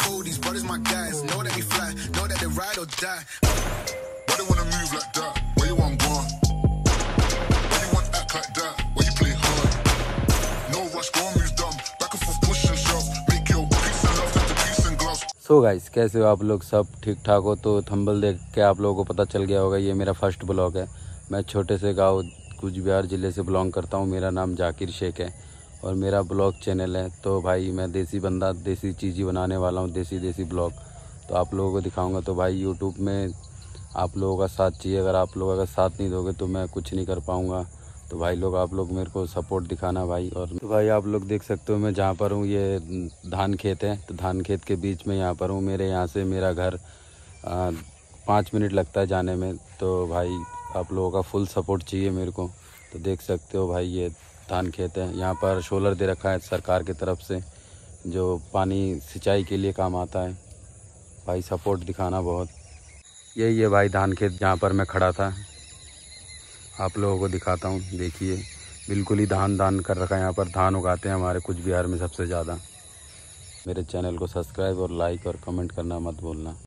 know these brothers my guys. Know that we fly, know that they ride or die. Why they wanna move like that? Where you want gone? Why you want act like that? Why you play hard? No rush, go and move dumb. Back and forth, push and shove. Make your peace and love into peace and gloves. So guys, कैसे हो आप लोग? सब ठीक ठाक हो? तो thumbnail देख के आप लोगों को पता चल गया होगा, ये मेरा फर्स्ट ब्लॉग है। मैं छोटे से गांव कूच बिहार ज़िले से बिलोंग करता हूँ। मेरा नाम जाकिर शेख है और मेरा ब्लॉग चैनल है। तो भाई मैं देसी बंदा, देसी चीज़ें बनाने वाला हूँ, देसी ब्लॉग तो आप लोगों को दिखाऊंगा। तो भाई यूट्यूब में आप लोगों का साथ चाहिए। अगर आप लोग अगर साथ नहीं दोगे तो मैं कुछ नहीं कर पाऊँगा। तो भाई लोग, आप लोग मेरे को सपोर्ट दिखाना भाई। और तो भाई आप लोग देख सकते हो मैं जहाँ पर हूँ, ये धान खेत है। तो धान खेत के बीच में यहाँ पर हूँ। मेरे यहाँ से मेरा घर 5 मिनट लगता है जाने में। तो भाई आप लोगों का फुल सपोर्ट चाहिए मेरे को। तो देख सकते हो भाई, ये धान खेत है। यहाँ पर सोलर दे रखा है सरकार की तरफ से, जो पानी सिंचाई के लिए काम आता है। भाई सपोर्ट दिखाना बहुत। यही है भाई धान खेत जहाँ पर मैं खड़ा था, आप लोगों को दिखाता हूँ। देखिए बिल्कुल ही धान कर रखा है। यहाँ पर धान उगाते हैं हमारे कूच बिहार में सबसे ज़्यादा। मेरे चैनल को सब्सक्राइब और लाइक और कमेंट करना मत भूलना।